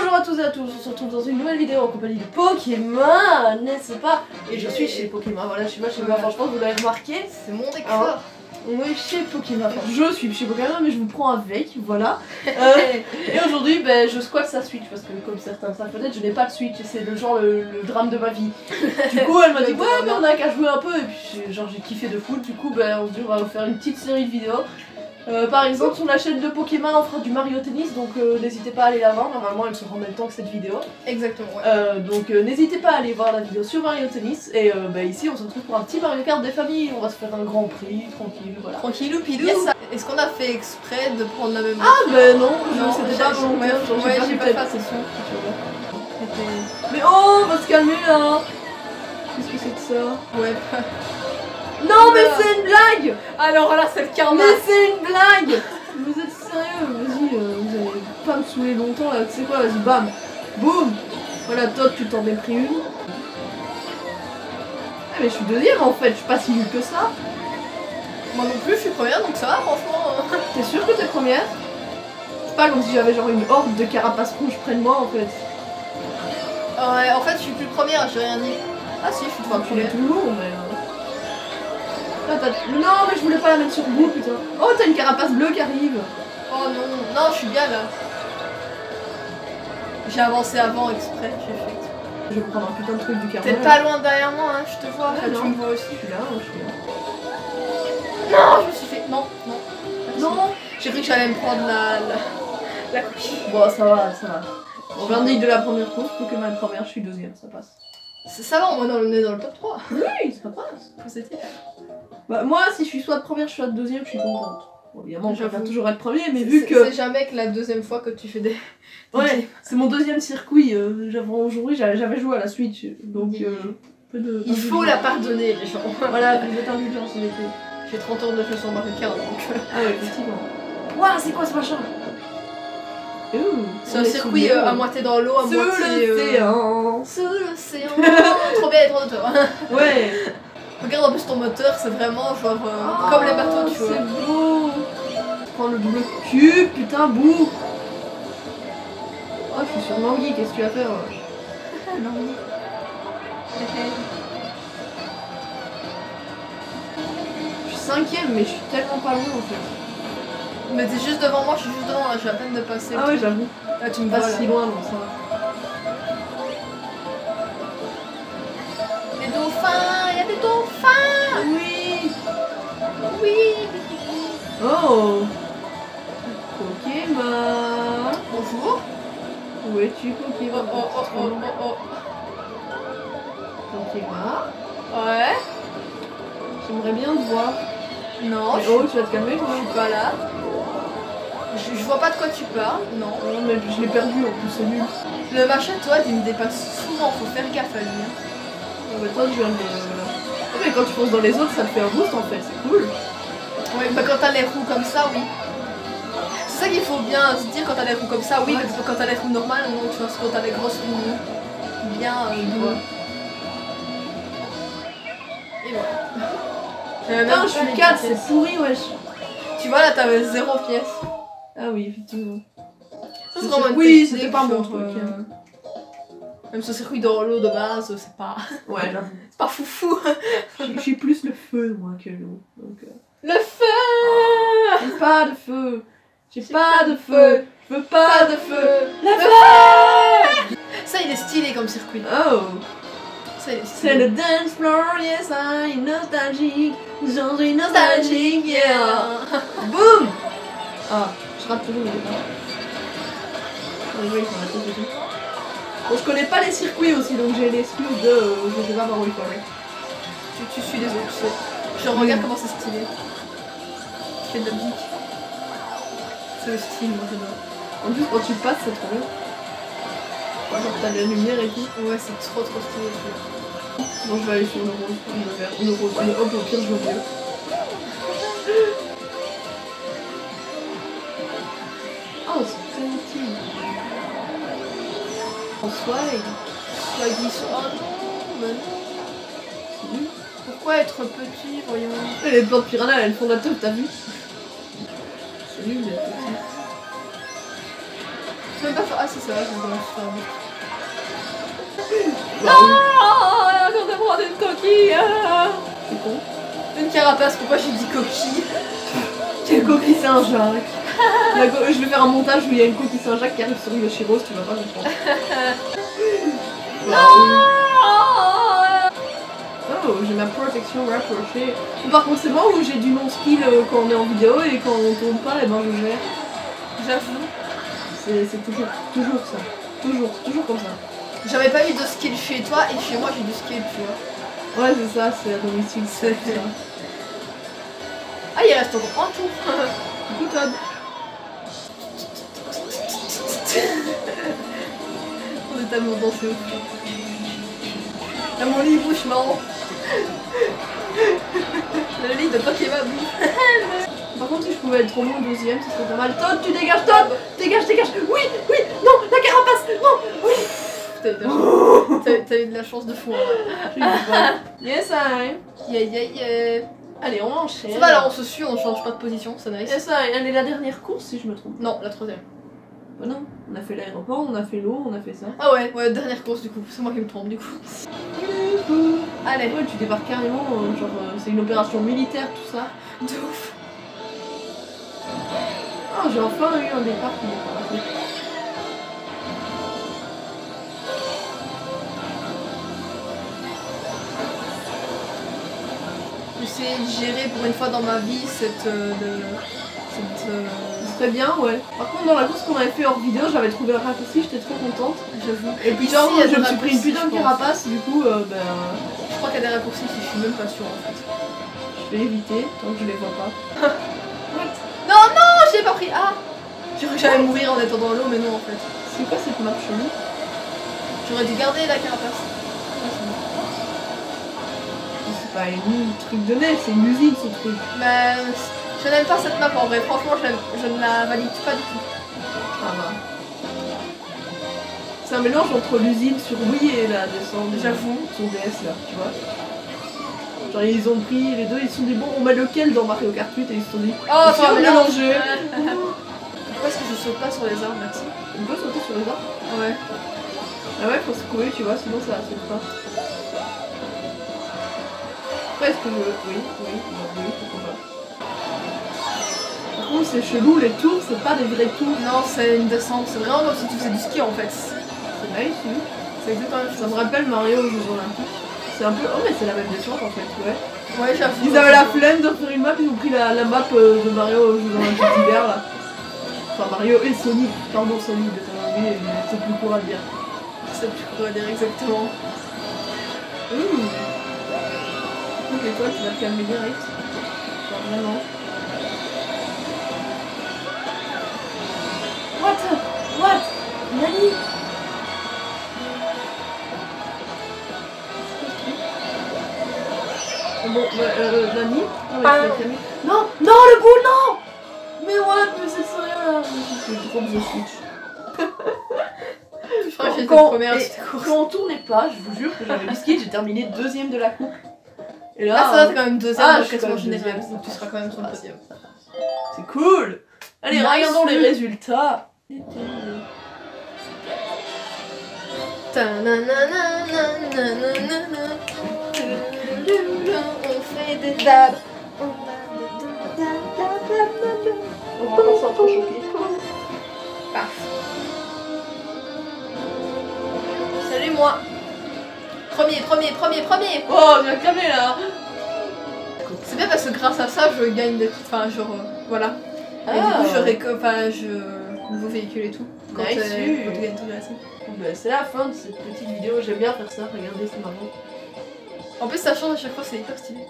Bonjour à tous et à tous, on se retrouve dans une nouvelle vidéo en compagnie de Pokémon, n'est-ce pas? Et je suis chez Pokémon, voilà, je suis pas chez moi, franchement vous l'avez remarqué. C'est mon décor. On est chez Pokémon, enfin, je suis chez Pokémon mais je vous prends avec, voilà. Et aujourd'hui je squatte sa Switch parce que comme certains savent peut-être je n'ai pas de Switch et c'est le drame de ma vie. Du coup elle m'a dit ouais mais on a qu'à jouer un peu et puis j'ai kiffé de fou, du coup on se dit on va vous faire une petite série de vidéos. Par exemple sur la chaîne de Pokémon on fera du Mario Tennis donc n'hésitez pas à aller la voir, normalement elle sera en même temps que cette vidéo. Exactement ouais. Donc n'hésitez pas à aller voir la vidéo sur Mario Tennis et ici on se retrouve pour un petit Mario Kart des familles, on va se faire un grand prix, tranquille, voilà. Tranquillou pilou. Yes. Est-ce qu'on a fait exprès de prendre la même Ah non, c'était pas volontaire, j'ai pas fait attention. Mais oh, on va se calmer là. Qu'est-ce que c'est que ça? Ouais. Non mais c'est une blague. Alors là c'est le karma. Mais c'est une blague. Vous êtes sérieux? Vas-y, vous allez pas me saouler longtemps là, tu sais quoi, vas-y bam. Boum. Voilà, Todd tu t'en es pris une. Ah mais je suis deuxième en fait, je suis pas si nulle que ça. Moi non plus, je suis première donc ça va franchement. T'es sûre que t'es première? C'est pas comme si j'avais genre une horde de carapaces rouges près de moi en fait. Ouais, en fait je suis plus première, j'ai rien dit. Ah si, je suis pas première. Plus lourd mais... Non mais je voulais pas la mettre sur vous putain. Oh t'as une carapace bleue qui arrive. Oh non, non je suis bien là. J'ai avancé avant exprès, j'ai fait. Je vais prendre un putain de truc du carreau. T'es pas loin derrière moi hein, je te vois. Ah, tu me vois aussi. Je suis là, je suis là. Non, je me suis fait... Non, non. Non. J'ai cru que j'allais me prendre la coquille. Bon ça va, ça va. On vient de la première course, Pokémon première, je suis deuxième, ça passe. Ça va, on est dans le top 3. Oui, ça passe. Bah moi si je suis soit de première, soit de deuxième, je suis contente. Bon, évidemment, je préfère toujours être premier, mais vu que... C'est jamais que la deuxième fois que tu fais des... Ouais, c'est mon deuxième circuit. Aujourd'hui, j'avais joué à la Switch, donc... Il faut la pardonner, les gens. Voilà, vous êtes indulgents en été. J'ai 30 ans de jeu sur Mario Kart, donc... Ah ouais, effectivement. Waouh, c'est quoi ce machin? C'est un circuit à moitié dans l'eau, à moitié... Sous l'océan. Sous l'océan. Trop bien, trop d'auteur. Ouais. Regarde en plus ton moteur, c'est vraiment genre comme les bateaux, tu vois. C'est beau. Je prends le double cube, putain, bouh. Oh, je suis sur Nangui, qu'est-ce que tu vas faire? Nangui. Je suis cinquième, mais je suis tellement pas loin en fait. Mais t'es juste devant moi, je suis juste devant là, j'ai à peine de passer. Ah ouais, j'avoue. Là, tu me vois pas là. si loin, donc ça va. Les dauphins, il y a des dauphins. Oui. Oui. Oh. Pokémon. Bonjour. Où es-tu, Pokémon? Oh. Pokémon. Ouais. J'aimerais bien te voir. Non. Mais oh, tu vas te calmer, toi? Je suis pas là. Je vois pas de quoi tu parles, non. Non, mais je l'ai perdu en plus, c'est nul. Le machin, toi, il me dépasse souvent, faut faire gaffe à lui. Hein. Oh, mais toi, je viens de... Oh, mais quand tu fonces dans les autres, ça te fait un boost en fait, c'est cool. Ouais, bah quand t'as les roues comme ça, oui. C'est ça qu'il faut bien se dire quand t'as les roues comme ça, oui, ouais. parce que quand t'as les roues normales, non, tu vois, quand t'as les grosses roues bien ouais. Et voilà. Putain, je suis 4, c'est pourri, wesh. Tu vois, là, t'avais 0 pièce. Ah oui, effectivement. Ça, c'est vraiment oui, c'était pas mon truc. Même ce circuit dans l'eau de base, c'est pas... Ouais, là. C'est pas foufou. Je suis plus le feu, moi, que l'eau. Donc, Le feu. J'ai pas de feu. J'ai pas de feu. Je veux pas de feu. La feu. Ça, il est stylé comme circuit. Oh. Ça, il est stylé. C'est le dance floor, yes, I'm nostalgique. J'en suis nostalgique, yeah. Boum. Ah, je rate toujours le départ. Bon, je connais pas les circuits aussi, donc j'ai l'excuse de... je sais pas par où il faut aller. Tu suis les autres, tu sais. Je regarde comment c'est stylé. Je fais de la musique. C'est le style, moi j'adore. En plus, quand tu passes, c'est trop bien. Genre, t'as la lumière et tout. Ouais, c'est trop stylé. Bon, je vais aller sur le rose, le vert, le rose, mais hop, au pire, je veux mieux. Oh, c'est très utile. En swag. Swaggy, oh non, mais non. C'est nul. Pourquoi être petit, voyons. Les plantes piranha, elles font la teuf, t'as vu? C'est nul, les petits. peux même pas faire. Ah, c'est ça, je vais faire. Bah, Non, quand on prend une coquille. c'est con. Une carapace, pourquoi j'ai dit coquille? Quelle coquille Saint-Jacques. Je vais faire un montage où il y a une coquille Saint-Jacques qui arrive sur Yoshiros, tu vas pas comprendre. Oh, j'ai ma protection rapprochée. Par contre, c'est moi où j'ai du non-skill quand on est en vidéo et quand on tourne pas, et ben je gère. J'avoue. C'est toujours ça. Toujours comme ça. J'avais pas eu de skill chez toi et chez moi j'ai du skill, tu vois. Ouais, c'est ça, c'est la domicile, c'est ça. Ah, il reste encore un tour. Du coup, Todd. On est tellement dansé au fond. Là, mon lit bouche marrant. Le lit de Pokémon. Par contre, si je pouvais être au moins deuxième, ce serait pas mal. Todd, tu dégages, Todd. Dégage. Oui, non, la carapace, non, oui. T'as eu de la chance de fou. Yes, I. Yeah. Allez, on enchaîne. Ça va, là on se suit, on change pas de position, c'est nice. Yes, I. Elle est la dernière course, si je me trompe. Non, la troisième. Bah non, on a fait l'aéroport, on a fait l'eau, on a fait ça. Ah ouais, dernière course du coup, c'est moi qui me trompe du coup. Allez. Ouais, tu débarques carrément, genre c'est une opération militaire, tout ça. De ouf. Ah, j'ai enfin eu un départ qui n'est pas raté. J'essaie de gérer pour une fois dans ma vie cette Très bien, ouais. Par contre, dans la course qu'on avait fait hors vidéo, j'avais trouvé le raccourci, j'étais trop contente. J'avoue. Et puis, genre, je me suis pris une putain de carapace, du coup, Je crois qu'il y a des raccourcis qui je suis même pas sûre en fait. je vais éviter tant que je les vois pas. Non, j'ai pas pris. Ah, j'allais mourir en étant dans l'eau, mais non en fait. C'est quoi cette map chelou? J'aurais dû garder la carapace. C'est pas une truc de neige, c'est une usine ce truc. Mais je n'aime pas cette map en vrai, franchement je ne la valide pas du tout. Ah bah. C'est un mélange entre l'usine sur Wii et la descente. J'avoue. Sur DS là, tu vois. Genre ils ont pris les deux, ils se sont dit bon on met lequel dans Mario Kart 8 et ils se sont dit Oh, si on mélanger. Pourquoi est-ce que je saute pas sur les arbres là-dessus? On peut sauter sur les arbres? Ouais. Ah ouais, faut se courir, tu vois, sinon ça saute pas. Après, est-ce que je... Oui, pourquoi pas. Par contre, c'est chelou, les tours, c'est pas des vrais tours. Non, c'est une descente, c'est vraiment comme si tu faisais du ski en fait. C'est nice, oui. C'est exactement la même Ça chose. me rappelle Mario aux Jeux Olympiques. C'est un peu... Oh mais c'est la même descente en fait, ouais. Ouais, j'avoue. Ils avaient la flemme de faire une map, ils ont pris la map de Mario aux Jeux Olympiques d'hiver là. Enfin Mario et Sonic, pardon Sonic, mais c'est plus court à dire. C'est plus court à dire exactement. Ok, toi tu vas te calmer direct. Genre vraiment. What? Nani? Bon, Nani? Non, le boule, non! Mais what? Mais c'est sérieux là? Je drop the switch. Je crois que j'étais première de cette course. Quand on tournait pas, je vous jure que j'avais du ski, j'ai terminé deuxième de la coupe. Et là, Ah, ça va, t'es quand même deuxième Ah, dans le je suis classement quand même général, deuxième. donc tu seras quand même sur le podium. c'est cool! Allez, Nice. regardons les résultats. On fait des dabs. On va commencer à trop choquer. Paf. Salut moi. Premier. Oh, tu vas te calmer là! C'est bien parce que grâce à ça, je gagne des trucs. Enfin, genre, voilà. Et du coup, nouveau véhicule et tout. Quand Nice. quand tu gagnes tout grâce. Bah, c'est la fin de cette petite vidéo, j'aime bien faire ça, regardez, c'est marrant. En plus, ça change à chaque fois, c'est hyper stylé.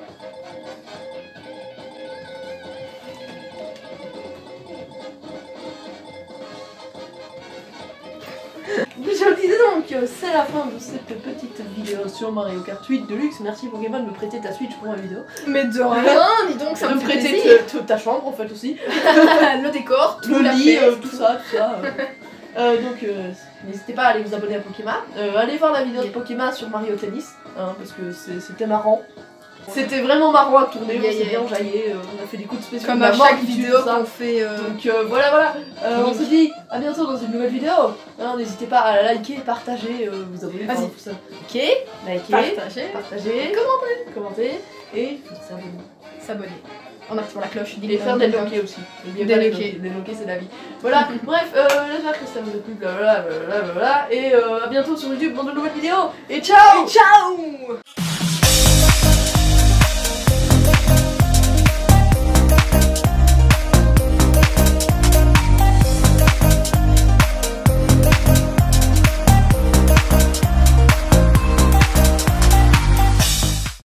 Je le disais donc, c'est la fin de cette petite vidéo sur Mario Kart 8 Deluxe. Merci Pokémon de me prêter ta Switch pour ma vidéo. Mais de rien, dis donc, ça de me me fait prêter plaisir. ta chambre en fait aussi. Le décor, Le la lit, fête. tout ça. Donc n'hésitez pas à aller vous abonner à Pokémon. Allez voir la vidéo de Pokémon sur Mario Tennis, hein, parce que c'était marrant. C'était vraiment marrant à tourner, on Yeah, s'est yeah. bien enjaillé, on a fait des coups de spéciaux. Comme de la à mort chaque qui tue, vidéo tout ça. qu'on fait. Donc voilà, on se dit à bientôt dans une nouvelle vidéo. Hein, n'hésitez pas à liker, partager, vous abonner. Vas-y. Tout ça. Liker, Partager, commenter et s'abonner. En activant la cloche. et faire des loquets aussi. N'oubliez pas Déloquer. les loquets, c'est la vie. Voilà, bref, j'espère que ça vous a plu, blablabla. Et à bientôt sur YouTube pour de nouvelles vidéos. Et ciao. Ciao.